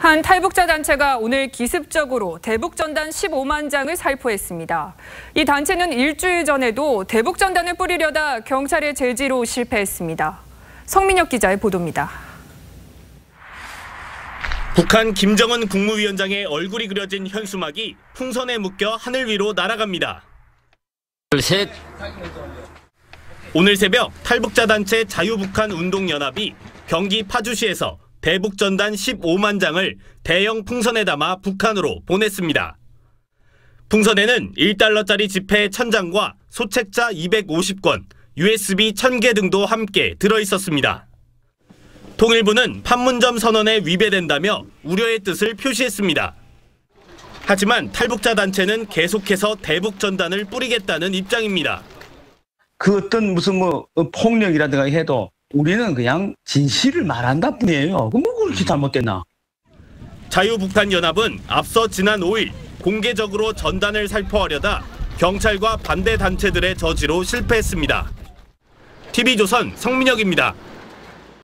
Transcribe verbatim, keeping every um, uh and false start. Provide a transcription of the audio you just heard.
한 탈북자 단체가 오늘 기습적으로 대북전단 십오만 장을 살포했습니다. 이 단체는 일주일 전에도 대북전단을 뿌리려다 경찰의 제지로 실패했습니다. 성민혁 기자의 보도입니다. 북한 김정은 국무위원장의 얼굴이 그려진 현수막이 풍선에 묶여 하늘 위로 날아갑니다. 셋. 오늘 새벽 탈북자 단체 자유북한운동연합이 경기 파주시에서 대북전단 십오만 장을 대형 풍선에 담아 북한으로 보냈습니다. 풍선에는 일 달러짜리 지폐 천 장과 소책자 이백오십 권, 유에스비 천 개 등도 함께 들어있었습니다. 통일부는 판문점 선언에 위배된다며 우려의 뜻을 표시했습니다. 하지만 탈북자 단체는 계속해서 대북전단을 뿌리겠다는 입장입니다. 그 어떤 무슨 뭐 폭력이라든가 해도 우리는 그냥 진실을 말한다 뿐이에요. 그럼 뭐 그렇게 잘못됐나? 자유북한연합은 앞서 지난 오 일 공개적으로 전단을 살포하려다 경찰과 반대 단체들의 저지로 실패했습니다. 티비조선 성민혁입니다.